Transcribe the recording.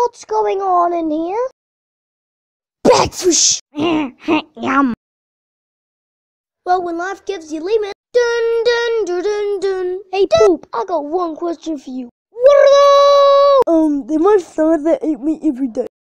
What's going on in here? Breakfast! Yum! Well, when life gives you lemons, dun dun dun dun dun. Hey Poop, I got one question for you. What are those? They're my friends that eat me every day.